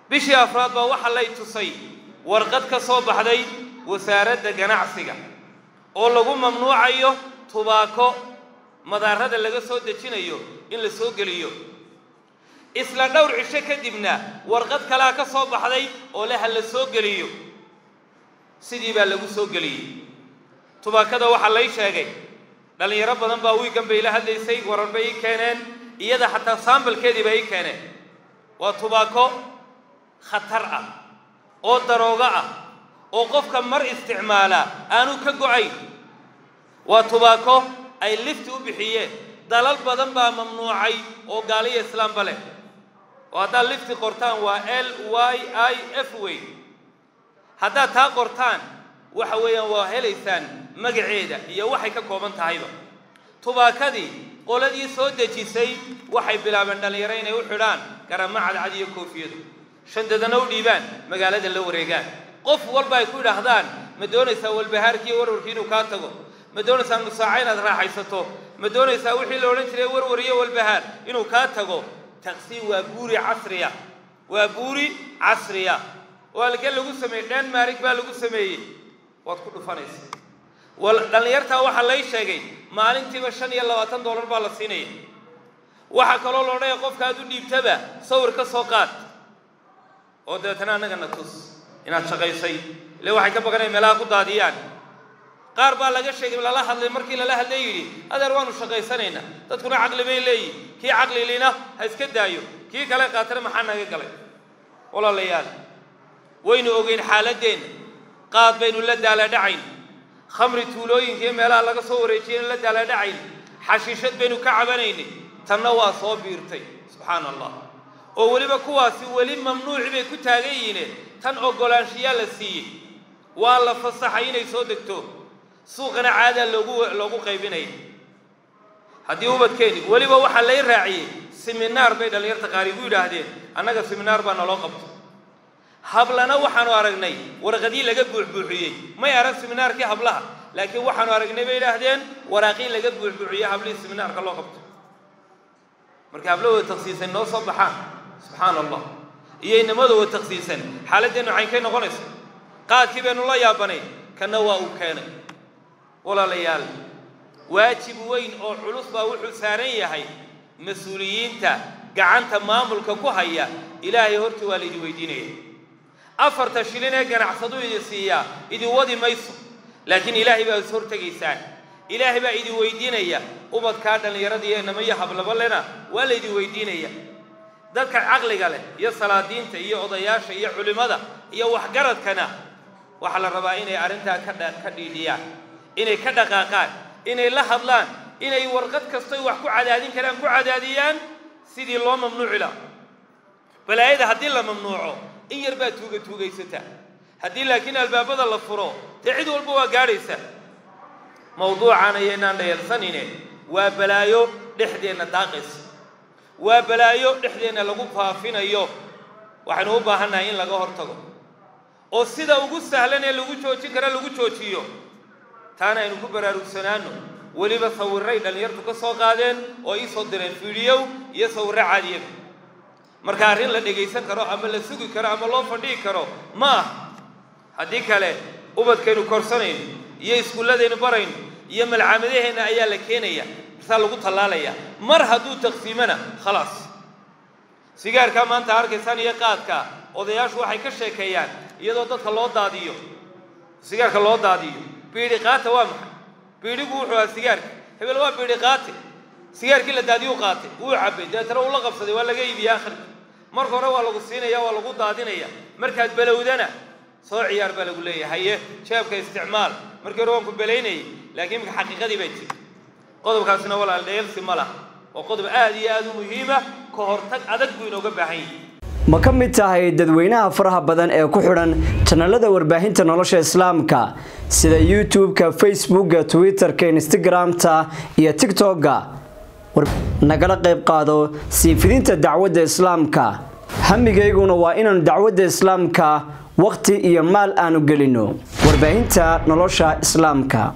bishii afraad baa waxa la tusay warqad ka soo baxday wasaaradda ganacsiga oo lagu mamnuucayo tubaako madaarada laga soo dejinayo in la soo geliyo isla dhowr cisho kadibna warqad kale ka soo baxday oo la hal soo geliyo sidii baa lagu soo geliyay tubaakada waxa la sheegay dhalinyaro badan baa wiigan bay la hadlaysay waran bay keeneen iyada xataa sambalkeedii bay keeneen waa tubaako khatar ah oo darooga ah oo qofka mar isticmaala aanu ka go'ay waa tubaako ay lift u bixiyeen dalal badan baa mamnuucay oo gaaliya islaam bale وهذا لفت قرطان LYIF way هذا تا قرطان وحويا وهليسان مقعيدة هي وحي ككوبان تهيبا tubaakadii qoladii soo dejisay waxay bilaabeen dhalinyarada inay u xidhaan garamacad cadiyo koofiyadu shandadana u dhiibaan magaalada la wareegaan qof walba ay ku yiraahdaan ma doonaysaa walbahaarkii warwarkii inuu ka tago ma doonaysaa musaacay inaad raaxaysato ma doonaysaa wixii la oran jiray warwariyo walbahaar inuu ka tago taqsiim waa buuri casriya walka lagu sameeyay dhan maarig baa lagu sameeyay wad ku dhufanaysaa dhalinyarta waxa la sheegay maalintiiba $25 baa la siinay waxa kale oo loo qofka aad u dhiibtaba sawir ka soo qaad oo dadana anaga natus inaad shaqaysay ilaa waxay ka baqanay meelaha ku daadiyaan qaar baa laga sheegay la hadlay markii la hadlay yiri adeer waanu shaqaysanayna dadkuna aqli bay leeyihiin kii aqli leena ha iska daayo kii kale qaatar maxaa naga galay walaalayaal waynu ogeyn xaaladeen qaad baynu la daala dhacayn khamri tuulooyinkii meelaha laga soo wareejiyay la daala dhacayn xashiishad baynu ka cabanayni tanna waa soo biirtay subhanallah oo waliba kuwaasi wali mamnuuc bay ku taagayeen tan ogolaanshiya la siiyay waa la fasaxay inay soo degto suuqana caada loogu qaybinay hadii ubadkeeni waliba waxa la raaciyay seminar bay dhalinyarta qaarigu yiraahdeen annaga seminar baa naloo qabto hablana waxaanu aragnay warqadii laga buuxbuuxiyay may arag seminarkii hablaha laakiin waxaanu aragnay bay yiraahdeen waraaqii laga buuxbuuxiyay hablii seminarka loo qabto marka habluhu takhsiisan noo soo baxaan subhanallah iyaynimadu waa takhsiisan xaaladdeenu caynka noqonaysa qaadkii baynu la yaabanay kana waa uu keenay walaalayaal waajib weyn oo culus baa wuxuu saaran yahay mas'uuliyiinta gacanta maamulka ku haya ilaahay hortii waa la idin weydiinaya afarta shilin ee ganacsadu idin siiya idin wadi mayso laakiin ilaahay baa soo hortageysaan ilaahay baa idin weydiinaya ubadka dhalinyarada iyo namaya hablaba lena waa la idin weydiinaya dadka aqliga leh iyo salaadiinta iyo odayaasha iyo culimada iyo waxgaradkana waxa la rabaa inay arinta ka dhiidiyaan inay ka dhaqaaqaan inay la hadlaan inay warqad kasto wax ku cadaadin karaan ku cadaadiyaan sidii loo mamnuuci la balaayada hadii la mamnuuco in yar baa tuugaysata hadii laakiin albaabada la furo cid walba waa gaaraysa mawduucana yeena dheelsanine waa balaayo dhexdeena daaqis waa balaayo dhexdeena lagu faafinayo waxaanu u baahanahay in laga hortago oo sida ugu sahlan ee lagu joojin kara lagu joojiyo taana aynu ku baraarugsanaano waliba sawiray dhalinyartu ka soo qaadeen oo ay soo direen video iyo sawir caadi ah marka arin la dhageysan karo ama la sugi karo ama loo fadhii karo ma hadii kale ubadkeenu korsaneen iyo iskuuladeenu barayn iyo malcamadeena ayaa la keenaya inta lagu talaalaya mar haduu taqsiimana خلاص sigaarka maanta arkaysan iyo qaadka odayaashu waxay ka sheekeeyaan iyadoo dadka loo daadiyo sigaarka loo daadiyo biiri qaata waa maxay biirigu wuxuu ahaa sigaarka hebel waa biiri qaate sigaarkii la daadiyo qaate uu cabay deetana uu la qabsaday waa laga iibiyaa akhir marka hore waa lagu siinaya waa lagu daadinaya markaad balowdana soo ciyaar baa lagu leeyahay jeebka isticmaal markii hore waan ku baleynay laakiin xaqiiqadii bay jirtay qodobkaasina walaal dheelsi ma laha oo qodob aad iyo aad u muhiim ah ka hortag adag buu inooga baahan yahay ma ka mid tahay dadweynaha faraha badan ee ku xidhan channelada warbaahinta nolosha islaamka sida YouTube-ka, Facebook-ka, Twitter-ka, Instagram-ta iyo TikTok-ka nagala qayb qaado sii fidinta dacwadda islaamka hamigayguna waa inaan dacwadda islaamka waqti iyo maal aanu gelino warbaahinta nolosha islaamka